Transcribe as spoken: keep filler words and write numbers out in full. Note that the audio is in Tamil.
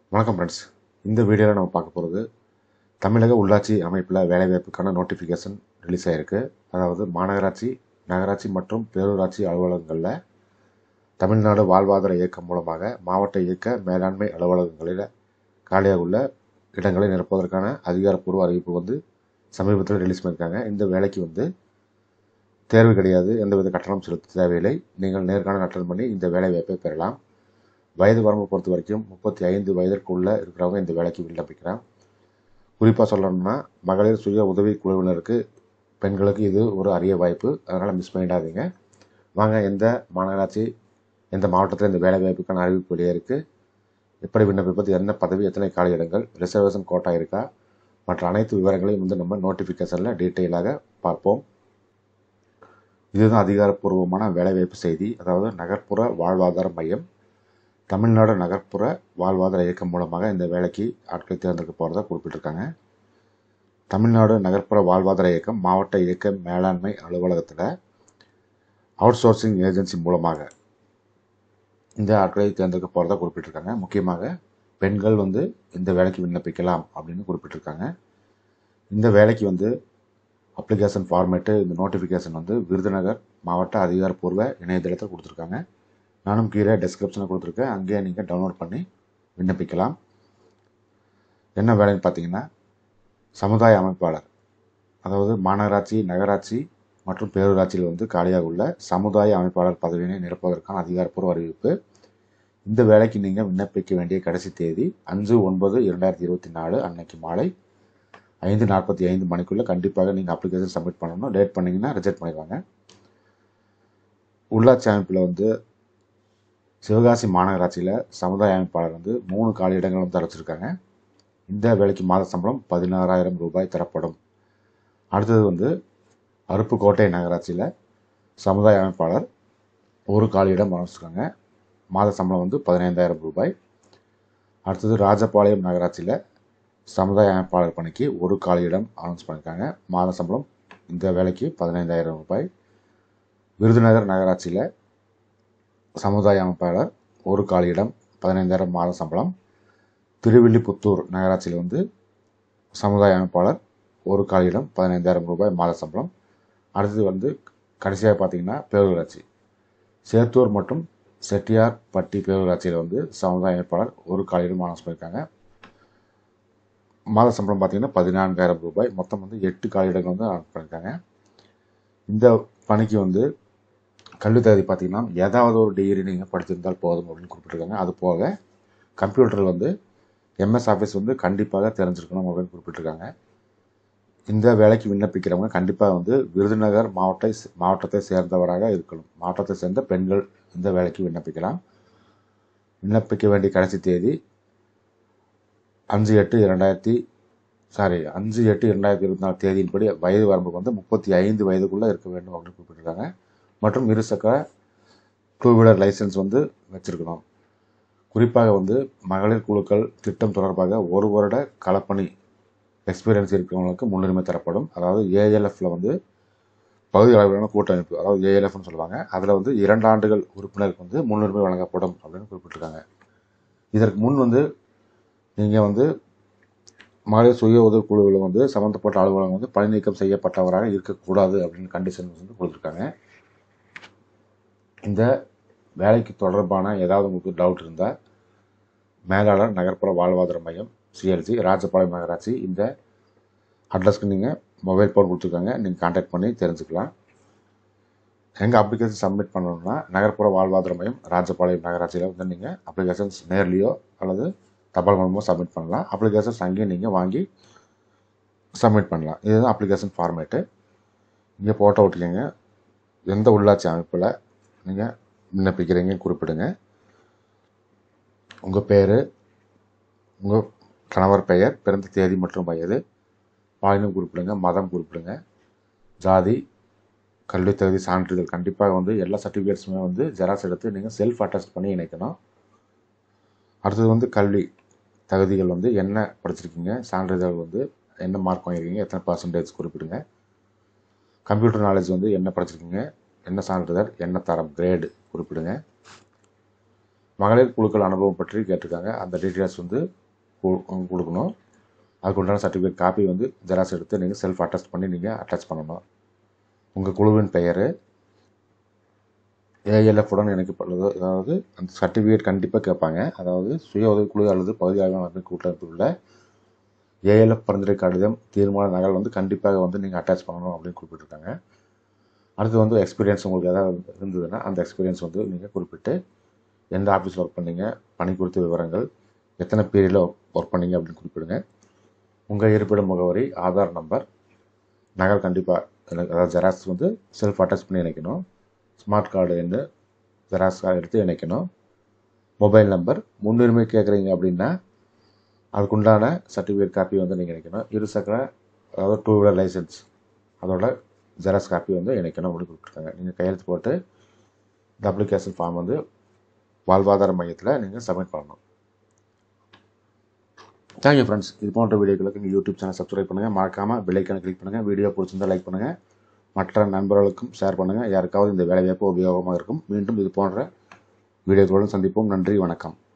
வணக்கம் ஃப்ரெண்ட்ஸ். இந்த வீடியோவில் நம்ம பார்க்க போகிறது தமிழக உள்ளாட்சி அமைப்பில் வேலைவாய்ப்புக்கான நோட்டிஃபிகேஷன் ரிலீஸ் ஆகிருக்கு. அதாவது மாநகராட்சி, நகராட்சி மற்றும் பேரூராட்சி அலுவலகங்களில் தமிழ்நாடு வாழ்வாதார இயக்கம் மூலமாக மாவட்ட இயக்க மேலாண்மை அலுவலகங்களில் காலியாக உள்ள இடங்களை நிரப்புவதற்கான அதிகாரப்பூர்வ அறிவிப்பு வந்து சமீபத்தில் ரிலீஸ் பண்ணியிருக்காங்க. இந்த வேலைக்கு வந்து தேர்வு கிடையாது, எந்தவித கட்டணம் செலுத்த தேவையில்லை. நீங்கள் நேர்காணல் அட்டெண்ட் பண்ணி இந்த வேலைவாய்ப்பை பெறலாம். வயது வரம்பை பொறுத்த வரைக்கும் முப்பத்தி ஐந்து வயதிற்குள்ளே இருக்கிறவங்க இந்த வேலைக்கு விண்ணப்பிக்கிறாங்க. குறிப்பாக சொல்லணும்னா மகளிர் சுய உதவி குழுவினருக்கு, பெண்களுக்கு இது ஒரு அரிய வாய்ப்பு. அதனால் மிஸ் பண்ணிடாதீங்க. வாங்க, எந்த மாநகராட்சி, எந்த மாவட்டத்தில் இந்த வேலை வாய்ப்புக்கான அறிவிப்பு வெளியே இருக்குது, எப்படி விண்ணப்பிப்பது, என்ன பதவி, எத்தனை காலி இடங்கள், ரிசர்வேஷன் கோட்டா இருக்கா, மற்ற அனைத்து விவரங்களையும் வந்து நம்ம நோட்டிஃபிகேஷனில் டீட்டெயிலாக பார்ப்போம். இதுதான் அதிகாரப்பூர்வமான வேலைவாய்ப்பு செய்தி. அதாவது நகர்ப்புற வாழ்வாதார மையம் தமிழ்நாடு நகர்ப்புற வாழ்வாதார இயக்கம் மூலமாக இந்த வேலைக்கு ஆட்களை தேர்ந்தெடுக்க போகிறதா குறிப்பிட்டிருக்காங்க. தமிழ்நாடு நகர்ப்புற வாழ்வாதார இயக்கம் மாவட்ட இயக்க மேலாண்மை அலுவலகத்தில் அவுட் சோர்சிங் ஏஜென்சி மூலமாக இந்த ஆட்களை தேர்ந்தெடுக்க போகிறதா குறிப்பிட்டிருக்காங்க. முக்கியமாக பெண்கள் வந்து இந்த வேலைக்கு விண்ணப்பிக்கலாம் அப்படின்னு குறிப்பிட்டிருக்காங்க. இந்த வேலைக்கு வந்து அப்ளிகேஷன் ஃபார்மேட்டு, இந்த நோட்டிஃபிகேஷன் வந்து விருதுநகர் மாவட்ட அதிகாரப்பூர்வ இணையதளத்தில் கொடுத்துருக்காங்க. நானும் கீழே டெஸ்கிரிப்ஷனில் கொடுத்துருக்கேன், அங்கேயே நீங்கள் டவுன்லோட் பண்ணி விண்ணப்பிக்கலாம். என்ன வேலைன்னு பார்த்தீங்கன்னா, சமுதாய அமைப்பாளர், அதாவது மாநகராட்சி, நகராட்சி மற்றும் பேரூராட்சியில் வந்து காலியாக உள்ள சமுதாய அமைப்பாளர் பதவியினை நிரப்புவதற்கான அதிகாரப்பூர்வ அறிவிப்பு. இந்த வேலைக்கு நீங்கள் விண்ணப்பிக்க வேண்டிய கடைசி தேதி அஞ்சு ஒன்பது இரண்டாயிரத்தி இருபத்தி நாலு அன்னைக்கு மாலை ஐந்து நாற்பத்தி ஐந்து மணிக்குள்ளே கண்டிப்பாக நீங்கள் அப்ளிகேஷன் சப்மிட் பண்ணணும். லேட் பண்ணிங்கன்னா ரிஜெக்ட் பண்ணிடுவாங்க. உள்ளாட்சி அமைப்பில் வந்து சிவகாசி மாநகராட்சியில் சமுதாய அமைப்பாளர் வந்து மூணு காலி இடங்கள் வந்து தரச்சிருக்காங்க. இந்த வேலைக்கு மாத சம்பளம் பதினாறாயிரம் ரூபாய் தரப்படும். அடுத்தது வந்து அருப்புக்கோட்டை நகராட்சியில் சமுதாய அமைப்பாளர் ஒரு காலி இடம் வரைச்சிருக்காங்க. மாத சம்பளம் வந்து பதினைந்தாயிரம் ரூபாய். அடுத்தது ராஜபாளையம் நகராட்சியில் சமுதாய அமைப்பாளர் பணிக்கு ஒரு காலி இடம் அனௌன்ஸ் பண்ணியிருக்காங்க. மாத சம்பளம் இந்த வேலைக்கு பதினைந்தாயிரம் ரூபாய். விருதுநகர் நகராட்சியில் சமுதாய அமைப்பாளர் ஒரு காலி இடம், பதினைந்தாயிரம் மாத சம்பளம். திருவில்லிபுத்தூர் நகராட்சியில் வந்து சமுதாய அமைப்பாளர் ஒரு காலி இடம், பதினைந்தாயிரம் ரூபாய் மாத சம்பளம். அடுத்தது வந்து கடைசியாக பார்த்தீங்கன்னா பேரூராட்சி சேத்தூர் மற்றும் செட்டியார் பட்டி பேரூராட்சியில் வந்து சமுதாய அமைப்பாளர் ஒரு காலி இடம் அனௌன்ஸ் பண்ணியிருக்காங்க. மாத சம்பளம் பார்த்தீங்கன்னா பதினான்காயிரம் ரூபாய். மொத்தம் வந்து எட்டு காலி இடங்கள் வந்து அனௌன்ஸ் பண்ணியிருக்காங்க. இந்த பணிக்கு வந்து கல்வி தகுதி பார்த்தீங்கன்னா ஏதாவது ஒரு டிகிரி நீங்கள் படிச்சிருந்தால் போதும் அப்படின்னு குறிப்பிட்டிருக்காங்க. அது போக கம்ப்யூட்டரில் வந்து எம்எஸ் ஆஃபீஸ் வந்து கண்டிப்பாக தெரிஞ்சிருக்கணும் அப்படின்னு குறிப்பிட்டிருக்காங்க. இந்த வேலைக்கு விண்ணப்பிக்கிறவங்க கண்டிப்பாக வந்து விருதுநகர் மாவட்ட மாவட்டத்தை சேர்ந்தவராக இருக்கணும். மாவட்டத்தை சேர்ந்த பெண்கள் இந்த வேலைக்கு விண்ணப்பிக்கலாம். விண்ணப்பிக்க வேண்டிய கடைசி தேதி அஞ்சு எட்டு இரண்டாயிரத்தி சாரி அஞ்சு எட்டு இரண்டாயிரத்தி இருபத்தி நாலு தேதியின்படி வயது வரம்புக்கு வந்து முப்பத்தி ஐந்து வயதுக்குள்ளே இருக்க வேண்டும் அப்படின்னு குறிப்பிட்டிருக்காங்க. மற்றும் இருசக்கர டூ வீலர் லைசன்ஸ் வந்து வச்சிருக்கணும். குறிப்பாக வந்து மகளிர் குழுக்கள் திட்டம் தொடர்பாக ஒரு வருட களப்பணி எக்ஸ்பீரியன்ஸ் இருக்கிறவங்களுக்கு முன்னுரிமை தரப்படும். அதாவது ஏஎல்எஃப்ல வந்து பகுதி அளவிலான கூட்டமைப்பு, அதாவது ஏஎல்எஃப்னு சொல்லுவாங்க, அதில் வந்து இரண்டு ஆண்டுகள் உறுப்பினருக்கு வந்து முன்னுரிமை வழங்கப்படும் அப்படின்னு குறிப்பிட்டிருக்காங்க. இதற்கு முன் வந்து நீங்கள் வந்து மகளிர் சுய உதவி குழுவில் வந்து சம்மந்தப்பட்ட அலுவலகம் வந்து பணி நீக்கம் செய்யப்பட்டவராக இருக்கக்கூடாது அப்படின்னு கண்டிஷன் வந்து கொடுத்துருக்காங்க. இந்த வேலைக்கு தொடர்பான ஏதாவது உங்களுக்கு டவுட் இருந்தால் மேலாளர் நகர்ப்புற வாழ்வாதார மையம் சிஎல்சி ராஜபாளையம் நகராட்சி இந்த அட்ரஸ்க்கு நீங்கள் மொபைல் ஃபோன் கொடுத்துருக்காங்க, நீங்கள் கான்டாக்ட் பண்ணி தெரிஞ்சுக்கலாம். எங்கள் அப்ளிகேஷன் சப்மிட் பண்ணணும்னா நகர்ப்புற வாழ்வாதார மையம் ராஜபாளையம் நகராட்சியில் வந்து நீங்கள் அப்ளிகேஷன்ஸ் நேர்லேயோ அல்லது தபால் மூலமோ சப்மிட் பண்ணலாம். அப்ளிகேஷன்ஸ் அங்கேயும் நீங்கள் வாங்கி சப்மிட் பண்ணலாம். இதுதான் அப்ளிகேஷன் ஃபார்மேட்டு. இங்கே ஃபோட்டோ விட்டுக்கங்க. எந்த உள்ளாட்சி அமைப்பில் நீங்கள் விண்ணப்பிக்கிறீங்கன்னு குறிப்பிடுங்க. உங்கள் பேர், உங்கள் கணவர் பெயர், பிறந்த தேதி மற்றும் வயது, பாலினம் குறிப்பிடுங்க, மதம் குறிப்பிடுங்க, ஜாதி, கல்வி தகுதி சான்றிதழ். கண்டிப்பாக வந்து எல்லா சர்டிஃபிகேட்ஸுமே வந்து ஜெராக்ஸ் எடுத்து நீங்கள் செல்ஃப் அட்டஸ்ட் பண்ணி இணைக்கணும். அடுத்தது வந்து கல்வி தகுதிகள் வந்து என்ன படிச்சிருக்கீங்க, சான்றிதழ் வந்து என்ன மார்க் வாங்கியிருக்கீங்க, எத்தனை பர்சன்டேஜ் குறிப்பிடுங்க. கம்ப்யூட்டர் நாலேஜ் வந்து என்ன படிச்சிருக்கீங்க, என்ன சான்றிதழ், என்ன தரம், கிரேடு குறிப்பிடுங்க. மகளிர் குழுக்கள் அனுபவம் பற்றி கேட்டிருக்காங்க. அந்த டீட்டெயில்ஸ் வந்து கொடுக்கணும். அதுக்கு உண்டான சர்டிஃபிகேட் காப்பி வந்து ஜெராக்ஸ் எடுத்து நீங்கள் செல்ஃப் அட்டஸ்ட் பண்ணி நீங்கள் அட்டாச் பண்ணணும். உங்கள் குழுவின் பெயர் ஏஎல்எஃப் உடன் இணைக்கப்பட்டுள்ளது. அதாவது அந்த சர்டிஃபிகேட் கண்டிப்பாக கேட்பாங்க. அதாவது சுய உதவிக்குழு அல்லது பகுதி ஆய்வு அமைப்பு கூட்டமைப்பில் உள்ள ஏஎல்எஃப் பரிந்துரை கடிதம் தீர்மான நகல் வந்து கண்டிப்பாக வந்து நீங்கள் அட்டாச் பண்ணணும் அப்படின்னு குறிப்பிட்டிருக்காங்க. அடுத்து வந்து எக்ஸ்பீரியன்ஸ் உங்களுக்கு ஏதாவது இருந்ததுன்னா அந்த எக்ஸ்பீரியன்ஸ் வந்து நீங்கள் குறிப்பிட்டு எந்த ஆஃபீஸ் ஒர்க் பண்ணீங்க, பணி குறித்த விவரங்கள், எத்தனை பீரியடில் ஒர்க் பண்ணீங்க அப்படின்னு குறிப்பிடுங்க. உங்கள் இருப்பிட முகவரி, ஆதார் நம்பர், நகல் கண்டிப்பாக அதாவது ஜெராக்ஸ் வந்து செல்ஃப் அட்டாச் பண்ணி இணைக்கணும். ஸ்மார்ட் கார்டு என்ன ஜெராக்ஸ் கார்டு எடுத்து இணைக்கணும். மொபைல் நம்பர், முன்னுரிமை கேட்குறீங்க அப்படின்னா அதுக்குண்டான சர்டிஃபிகேட் காப்பி வந்து நீங்கள் இணைக்கணும். இருசக்கர அதாவது டூ வீலர் லைசன்ஸ் அதோட ஜெராக்ஸ் காப்பி வந்து இணைக்கணும் அப்படின்னு கொடுத்துருக்காங்க. நீங்கள் கையெழுத்து போட்டு இந்த அப்ளிகேஷன் ஃபார்ம் வந்து வாழ்வாதார மையத்தில் நீங்கள் சப்மிட் பண்ணணும். Thank you friends. இது போன்ற வீடியோக்களுக்கு எங்கள் யூடியூப் சேனல் சப்ஸ்கிரைப் பண்ணுங்கள். மறக்காமல் பெல் ஐக்கானை கிளிக் பண்ணுங்கள். வீடியோ பிடிச்சிருந்தால் லைக் பண்ணுங்கள். மற்ற நண்பர்களுக்கும் ஷேர் பண்ணுங்கள். யாருக்காவது இந்த வேலைவாய்ப்பு உபயோகமாக இருக்கும். மீண்டும் இது போன்ற வீடியோக்களுடன் சந்திப்போம். நன்றி, வணக்கம்.